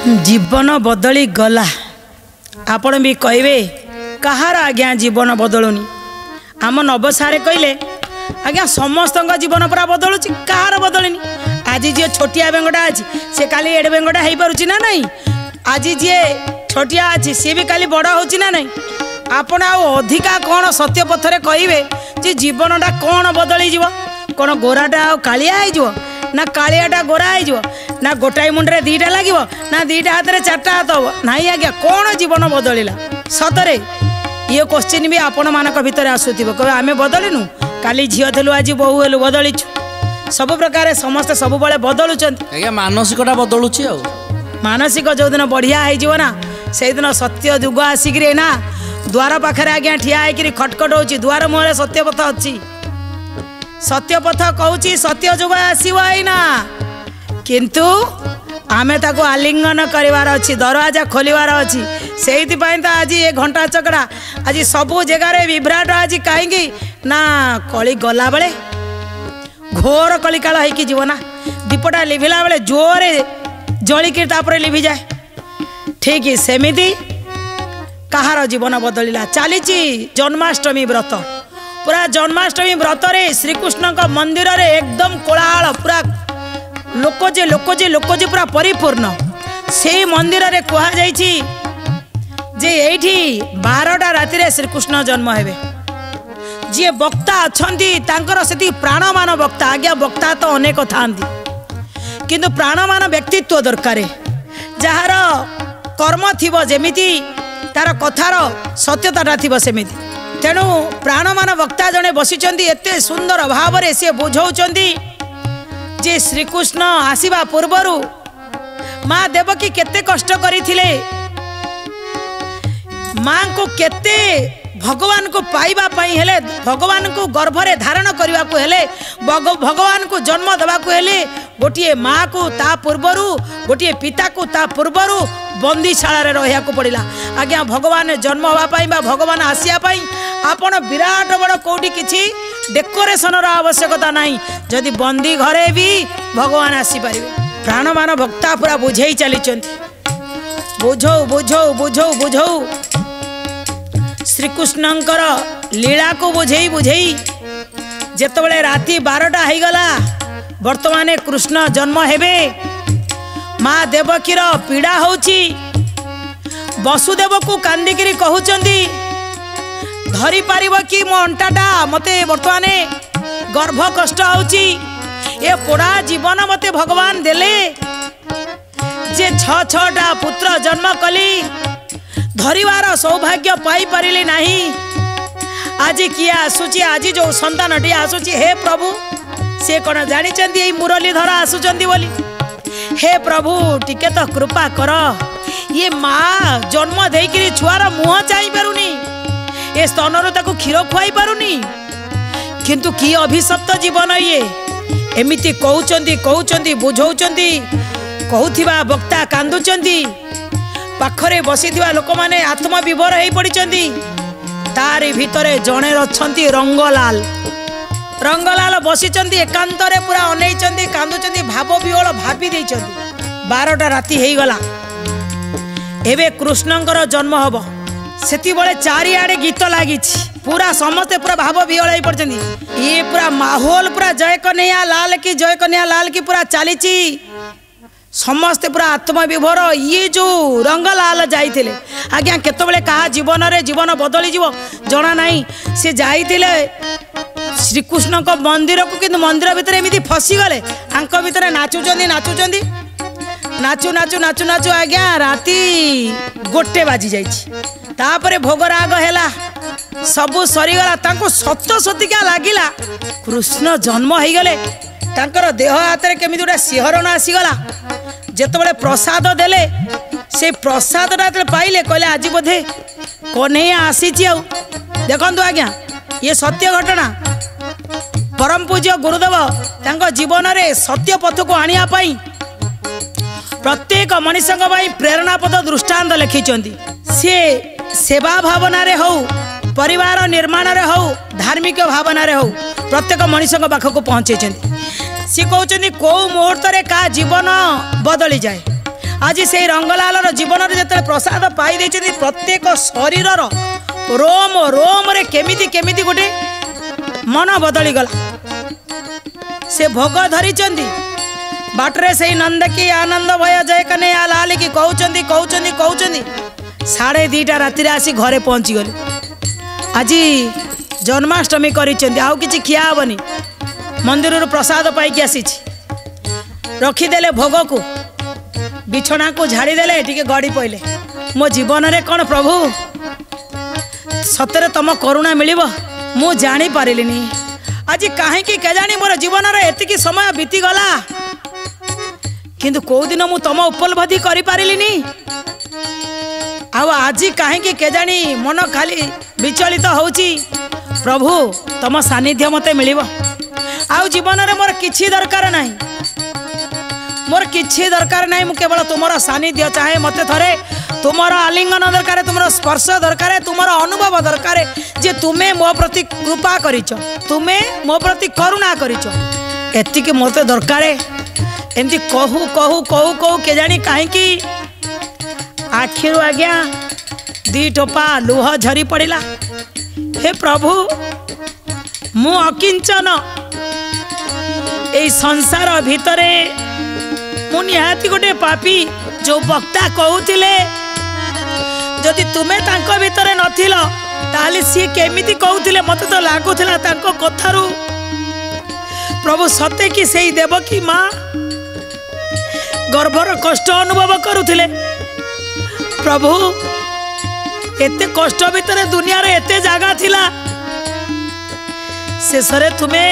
जीवन बदली गला आपण भी कहे कहार आज्ञा जीवन बदलुनी आम नवसारे कहले आज्ञा समस्त जीवन पूरा बदलुँ कहार बदलनी आज जी छोटिया बेंगटा अच्छी सी काली एड बेंगटा हो पारुची ना नहीं आज जी छोटिया अच्छी सी भी काली बड़ हो ना नहीं आपण अधिका कौन सत्य पथरे कहे जे जीवनटा कौन बदली जीव कौन गोराटा कालिया हो ना कालियाटा गोरा हो ना गोटाए मुंडे दीटा लगे ना दीटा हाथ में चार्टा हाथ हम ना आज्ञा कौन जीवन बदलला सतरे ये क्वेश्चन भी आपण मान भर आसूब कह आम बदलनु काली झील थलु आज बहु हेलु बदलीचु सब प्रकार समस्ते सब बड़े बदलुंट मानसिकता बदलुची मानसिक जो दिन बढ़िया हो से दिन सत्य जुग आसिक ना द्वार पाखे आज्ञा ठिया होकर खटखट हो द्वार मुहर सत्यपथ अच्छी सत्यपथ कहूँ सत्य जुग आसना किंतु आमे ताको आलिंगन करिवार अच्छी दरवाजा खोलिवार अच्छी से तो आज ये घंटा चकड़ा आज सबू जगार विभ्राट आज कहीं ना कली गला बेले घोर कलिकाल होगी जीवना दीपटा लिभिला बेले जोरे जलिकी लिभि जाए ठीक सेमिति कहार जीवन बदलिला चली जन्माष्टमी व्रत पूरा जन्माष्टमी व्रत रे श्रीकृष्ण मंदिर रे एकदम कोलाहल पूरा लोकोजे पूरा परिपूर्ण से मंदिर रे कहा जाइछि जे एठी 12टा राति श्रीकृष्ण जन्म हेबे जी वक्ता अच्छी तांकर से प्राणमान वक्ता आज्ञा वक्ता तो अनेक था किंतु प्राणमान व्यक्तित्व दरकार जार कर्म थी जमीती तार कथार सत्यता थी सेमिति तेणु प्राणमान वक्ता जड़े बसिचंदी एते सुंदर भाव रे से बुझाउचंदी जे श्रीकृष्ण आसीबा पूर्वरु माँ देवकी केते कष्ट करिथिले माँ को केते भगवान को पाइबा पई हेले भगवान को गर्भरे धारण करने को हेले भगवान को जन्म देवा को हेले गोटे माँ को ता पूर्वरु गोटे पिता को ता पूर्वरु बंदीशाला रे रहिया को पड़िला आज्ञा भगवान जन्म होगा पाई बा भगवान आसिया पाई आपण विराट बड़ कोठी किछि डेकोरेशन रो आवश्यकता नहीं जदि बंदी घरे भी भगवान आसी पारिबे प्राणमान भक्ता पूरा बुझेई चलीचंती बुझौ बुझौ बुझौ बुझौ श्रीकृष्णंकर लीला को बुझेई बुझेई जेतबेले राति 12टा हो गला वर्तमान कृष्ण जन्म हेबे माँ देवकीर पीड़ा होची वसुदेव को कांदिकी कहउचंदी धरी पारिब कि मो अंटाटा मते वर्तमान गर्भ कष्ट होची ए पोड़ा जीवन मते भगवान देले जे 6-6टा पुत्र जन्म कली धरिवार सौभाग्य पाई पारिली नहीं आज किए आसुची आज जो संतानटी आसुची हे प्रभु से कौन जानी मुरलीधर आसुचंदी बोली हे प्रभु टिके तो कृपा कर ये माँ जन्म देकरी छुआर मुह चाहि पारुनी ए स्तनर ताको क्षीर खुआई पारुनी किंतु कि अभिशप्त जीवन ये एमिति कहउचंदी बुझौचंदी कहउथिबा वक्ता कांदुचंदी पाखरे बसीथिबा लोक माने आत्मविभोर हो पड़िचंदी तारी भितरे जणे रछंती रंगलाल बसीचंदी एकांत रे पूरा अनैचंदी कांदुचंदी भाव विहल भाबी देइचंदी 12टा राति हेई गला एबे कृष्णंकर जन्म हबो सेति बळे चारिआडे गीत लागिछि पूरा समस्ते पूरा भाव विहल हो पड़चंदी ये पूरा माहौल पूरा जय कन्हैया लाल की पूरा चलीची समस्ते पूरा आत्मविभोर ये जो रंगलाल जाइथिले आज्ञा केतबेले कहा जीवन रे जीवन बदली जीव जना नहीं से जाइथिले श्रीकृष्ण को मंदिर को किंतु मंदिर भितर एमिति फसी गले आंक भितर नाचुचंदी नाचू नाचू नाचू नाचू आज्ञा राति 1 बाजी जाइछि तापरे भोगराग हेला सबु सरीगला तांको सत सतिका लागिला कृष्ण जन्म हो गले तांकर देह हाथ रे केमिति गोटा सिहरण आसीगला जेतबेले प्रसाद देले से प्रसाद पाइले कहले आज बोधे कन्हैया आसीची आ देखंतु आज्ञा ये सत्य घटना परम पूज्य गुरुदेव तांको जीवन रे सत्य पथ को आनिया पाई प्रत्येक मनुष्य प्रेरणा पद दृष्टांत लिखिचंदी से सेवा भावना रे हो परिवार निर्माण रे हो धार्मिक भावना रे हो प्रत्येक मनुष्य पाखक पहुँचे सी कहते कौ मुहूर्त का जीवन बदली जाए आज से रंगलाल जीवन में जो प्रसाद पाई देइछन्ती प्रत्येक शरीर रोम रोम रे केमिति केमिति गोटे मन बदली गला। से भोग धरी बाटरे से नंद की आनंद भय जय कने लाल की कहउचंदी कहउचंदी कहउचंदी 2:30 राति आसी घरे पहुंची गले। आज जन्माष्टमी करिसेंती आउ किछि खिया हबनी मंदिर रो प्रसाद पाई आसी रखीदेले भोग को बिछना को झाड़ी देले टिके गड़ी पइले। मो जीवन रे कौन प्रभु सतरे तम करुणा मिलिबो मु जानी पारिलिनी। आज काहे कि केजानी मोर जीवन रे एतिकी समय बीती गला किंतु को दिन मु तम उपलब्धि करि पारिलिनी। आ आज काहे कि केजानी मन खाली विचलित होउची प्रभु तम सानिध्य मते मिलिबो। आ जीवन रे मोर किछि दरकार नाही मोर किछि दरकार नहीं मु केवल तुमर सानिध्य चाहे मते थरे तुमर आलिंगन दरकार तुमर स्पर्श दरकार तुमर अनुभव दरकार जे तुमे मो प्रति कृपा करिचो तुमे मो प्रति करुणा करिचो एतिके मते दरकार। एमती कहू कहू कहू कहू के जानी काहे कि आखिरु आज्ञा 2 टोपा लुह झरी पड़िला। हे प्रभु मु अकिंचन ए संसार भितरे मु निहाती गोटे पापी जो वक्ता कहूतिले जदि तुमे तांको भितरे नथिल ताले सी केमिति कहूतिले मते तो लागुथिला तांको कथारु प्रभु सते कि सेई देवकी माँ गर्भर कष्ट अनुभव करुथिले। प्रभु एते कष्ट भितरे दुनिया रे एते जागा थिला शेषरे तुमे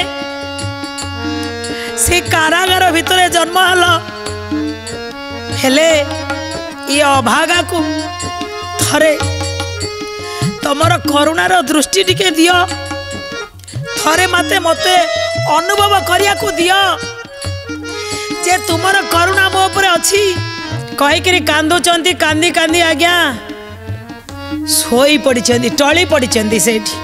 से कारागार भितरे जन्म हलो हेले ये अभागा को थरे तमर करुणार दृष्टि टिके दियो थरे माते मते अनुभव करिया को दियो जे तुमर करुणा मो ऊपर अछि कहिकरी कांदुचंती कांदी कांदी आज्ञा सोई पड़िचंती टळी पड़िचंती सेठी।